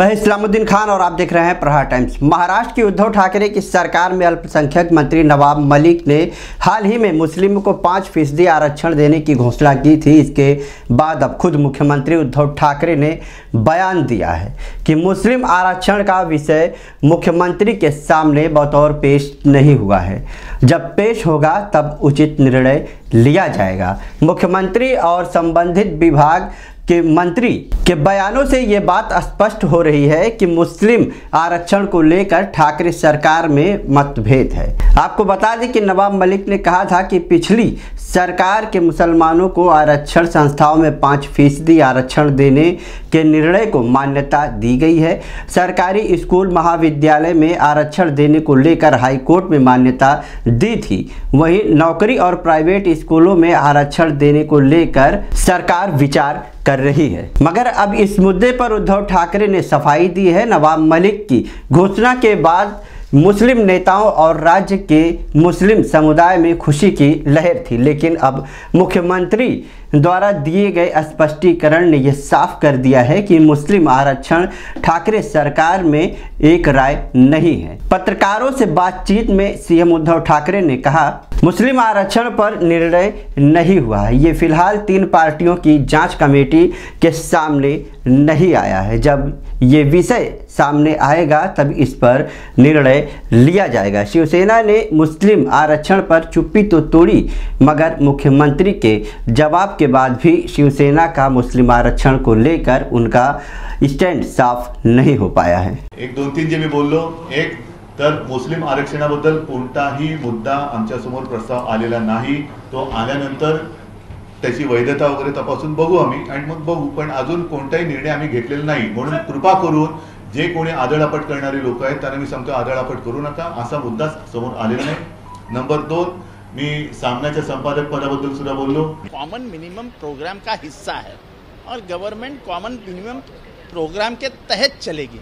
मैं इस्लामुद्दीन खान और आप देख रहे हैं प्रहार टाइम्स। महाराष्ट्र की उद्धव ठाकरे की सरकार में अल्पसंख्यक मंत्री नवाब मलिक ने हाल ही में मुस्लिमों को 5% आरक्षण देने की घोषणा की थी। इसके बाद अब खुद मुख्यमंत्री उद्धव ठाकरे ने बयान दिया है कि मुस्लिम आरक्षण का विषय मुख्यमंत्री के सामने बतौर पेश नहीं हुआ है। जब पेश होगा तब उचित निर्णय लिया जाएगा। मुख्यमंत्री और संबंधित विभाग के मंत्री के बयानों से ये बात स्पष्ट हो रही है कि मुस्लिम आरक्षण को लेकर ठाकरे सरकार में मतभेद है। आपको बता दें कि नवाब मलिक ने कहा था कि पिछली सरकार के मुसलमानों को आरक्षण संस्थाओं में 5% आरक्षण देने के निर्णय को मान्यता दी गई है। सरकारी स्कूल महाविद्यालय में आरक्षण देने को लेकर हाईकोर्ट में मान्यता दी थी। वहीं नौकरी और प्राइवेट स्कूलों में आरक्षण देने को लेकर सरकार विचार कर रही है। मगर अब इस मुद्दे पर उद्धव ठाकरे ने सफाई दी है। नवाब मलिक की घोषणा के बाद मुस्लिम नेताओं और राज्य के मुस्लिम समुदाय में खुशी की लहर थी, लेकिन अब मुख्यमंत्री द्वारा दिए गए स्पष्टीकरण ने यह साफ कर दिया है कि मुस्लिम आरक्षण ठाकरे सरकार में एक राय नहीं है। पत्रकारों से बातचीत में सीएम उद्धव ठाकरे ने कहा, मुस्लिम आरक्षण पर निर्णय नहीं हुआ है। ये फिलहाल 3 पार्टियों की जांच कमेटी के सामने नहीं आया है। जब ये विषय सामने आएगा तब इस पर निर्णय लिया जाएगा। शिवसेना ने मुस्लिम आरक्षण पर चुप्पी तो तोड़ी, मगर मुख्यमंत्री के जवाब के बाद भी शिवसेना का मुस्लिम आरक्षण को लेकर उनका स्टैंड साफ नहीं हो पाया है। 1-2-3 जे मी बोललो, एक तर मुस्लिम आरक्षणाबद्दल कोणताही मुद्दा आमच्यासमोर प्रस्ताव आलेला नाही। तो आल्यानंतर त्याची वैधता वगैरे तपासून बघू आम्ही आणि मग बघू, पण अजून कोणताही निर्णय आम्ही घेतलेला नाही। म्हणून कृपा करून जे कोणी आदळआपट करणारे लोक आहेत त्यांना मी सांगतो, आदळआपट करू नका, असा मुद्दा समोर आलेला नाही। नंबर 2, मी सामनाच्या संपादक पदाबद्दल सुद्धा बोललो। कॉमन मिनिमम प्रोग्राम का हिस्सा है और गवर्नमेंट कॉमन मिनिमम प्रोग्राम के तहत चलेगी,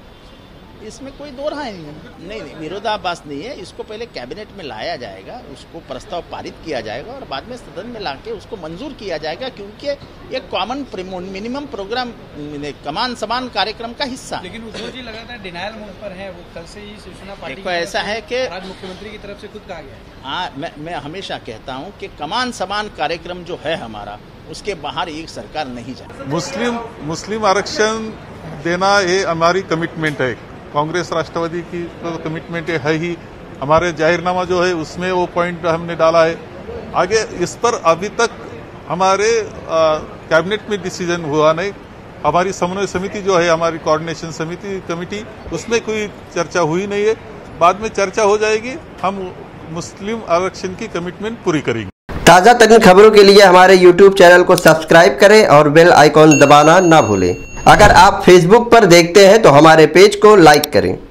इसमें कोई दो राय नहीं, विरोधाभास नहीं है। इसको पहले कैबिनेट में लाया जाएगा, उसको प्रस्ताव पारित किया जाएगा और बाद में सदन में लाके उसको मंजूर किया जाएगा, क्योंकि ये कॉमन मिनिमम प्रोग्राम कमान समान कार्यक्रम का हिस्सा। लेकिन उद्धव जी लगातार डिनायल मोड पर है। वो कल से ही शिवसेना पार्टी को ऐसा है कि आज मुख्यमंत्री की तरफ से खुद कहा गया। हाँ, मैं हमेशा कहता हूँ कि कमान समान कार्यक्रम जो है हमारा, उसके बाहर एक सरकार नहीं जाए। मुस्लिम आरक्षण देना ये हमारी कमिटमेंट है। कांग्रेस राष्ट्रवादी की तो कमिटमेंट है ही। हमारे जाहिरनामा जो है उसमें वो पॉइंट हमने डाला है। आगे इस पर अभी तक हमारे कैबिनेट में डिसीजन हुआ नहीं। हमारी समन्वय समिति जो है, हमारी कोऑर्डिनेशन समिति कमेटी, उसमें कोई चर्चा हुई नहीं है। बाद में चर्चा हो जाएगी। हम मुस्लिम आरक्षण की कमिटमेंट पूरी करेंगे। ताज़ा तरीन खबरों के लिए हमारे YouTube चैनल को सब्सक्राइब करें और बेल आइकॉन दबाना ना भूलें। अगर आप Facebook पर देखते हैं तो हमारे पेज को लाइक करें।